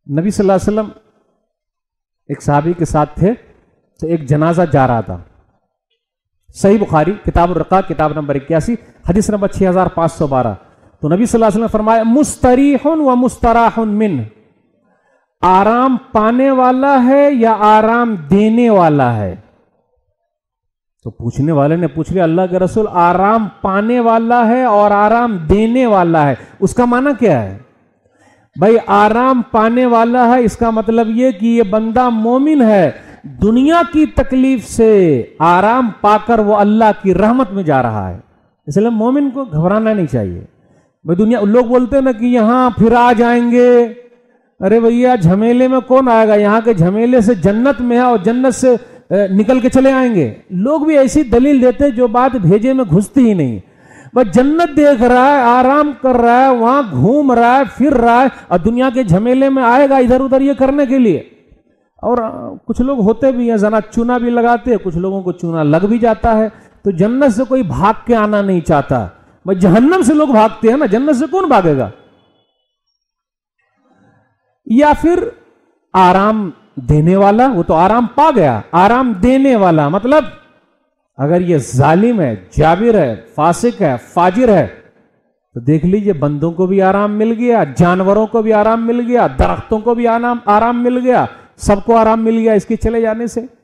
نبی صلی اللہ علیہ وسلم ایک صحابی کے ساتھ تھے تو ایک جنازہ جا رہا تھا. صحیح بخاری کتاب الرقاق کتاب نمبر 81 حدیث نمبر 6512. تو نبی صلی اللہ علیہ وسلم نے فرمایا مستریح و مستراح من، آرام پانے والا ہے یا آرام دینے والا ہے؟ تو پوچھنے والے نے پوچھ لیا اللہ کے رسول آرام پانے والا ہے اور آرام دینے والا ہے، اس کا معنی کیا ہے؟ بھائی آرام پانے والا ہے اس کا مطلب یہ کہ یہ بندہ مومن ہے، دنیا کی تکلیف سے آرام پا کر وہ اللہ کی رحمت میں جا رہا ہے. اس لیے مومن کو گھبرانا نہیں چاہیے. بھائی دنیا لوگ بولتے ہیں نا کہ یہاں پھر آ جائیں گے، ارے بھیا جھمیلے میں کون آئے گا؟ یہاں کے جھمیلے سے جنت میں ہے اور جنت سے نکل کے چلے آئیں گے. لوگ بھی ایسی دلیل دیتے جو بات بھیجے میں گھستی ہی نہیں. بس جنت دیکھ رہا ہے، آرام کر رہا ہے، وہاں گھوم رہا ہے، پھر رہا ہے، اور دنیا کے جھمیلے میں آئے گا ادھر ادھر یہ کرنے کے لیے. اور کچھ لوگ ہوتے بھی ہیں ذرا چونا بھی لگاتے ہیں، کچھ لوگوں کو چونا لگ بھی جاتا ہے. تو جنت سے کوئی بھاگ کے آنا نہیں چاہتا. بس جہنم سے لوگ بھاگتے ہیں نا، جنت سے کون بھاگے گا؟ یا پھر آرام دینے والا، وہ تو آرام پا گیا. آرام دینے والا مطلب اگر یہ ظالم ہے، جابر ہے، فاسق ہے، فاجر ہے تو دیکھ لیجئے بندوں کو بھی آرام مل گیا، جانوروں کو بھی آرام مل گیا، درختوں کو بھی آرام مل گیا، سب کو آرام مل گیا اس کے چلے جانے سے.